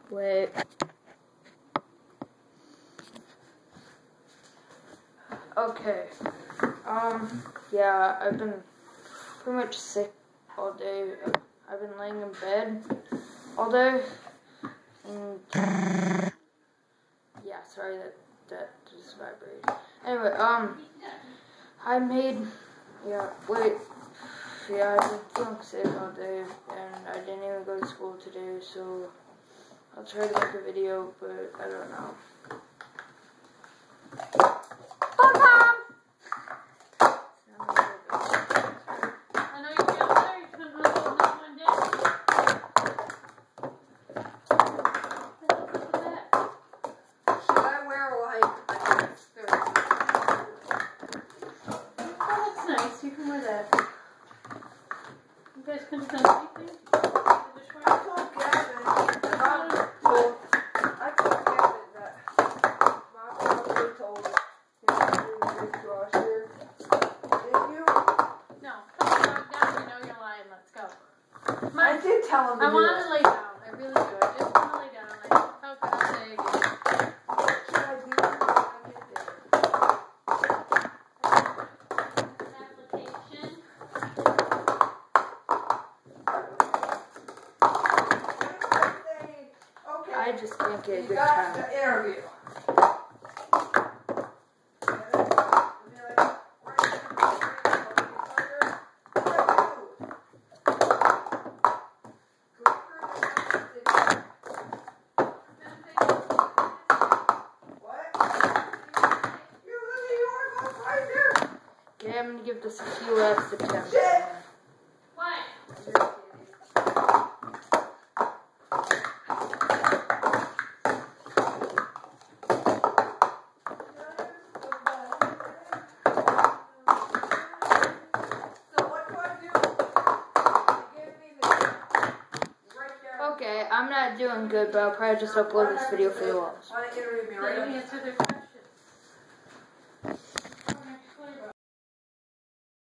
Wait. Okay. Yeah, I've been pretty much sick all day. I've been laying in bed all day. And yeah, sorry that just vibrated. Anyway, I've been feeling sick all day, and I didn't even go to school today, so I'll try to make a video, but I don't know. You can wear that. You guys couldn't have done anything? I told Gavin that Mom probably told him to do the dishwasher. Did you? No. Come on, now you know you're lying. Let's go. I did tell him to I do want it. to lay down. I really do. I just want to lay down. I don't know how to say again. Should I do it when I get there? I just can't get a You good got time. the interview. Okay, I'm gonna give this a few extra attempts. What? Okay, I'm not doing good, but I'll probably just upload this video for the walls. Why don't you interview me Did right you now? answer their question?